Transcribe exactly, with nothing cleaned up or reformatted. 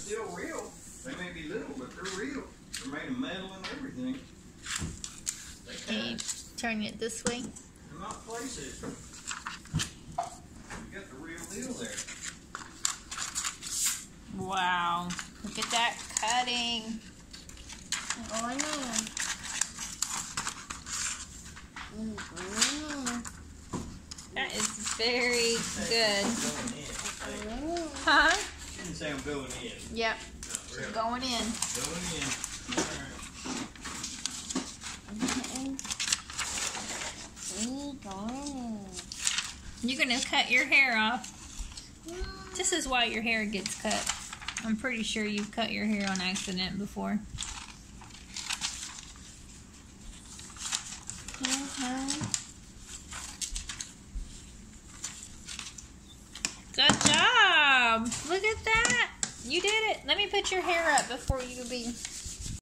still real. They may be little, but they're real. They're made of metal and everything. They Can you turn it this way? do not place it. You got the real deal there. Wow. Look at that cutting. Oh no. Mm-hmm. That is very good. Going in. Huh? She didn't say I'm going in. Yep. No, really. Going in. Going in. All right. You're going to cut your hair off. This is why your hair gets cut. I'm pretty sure you've cut your hair on accident before. Good job. Look at that. You did it. Let me put your hair up before you be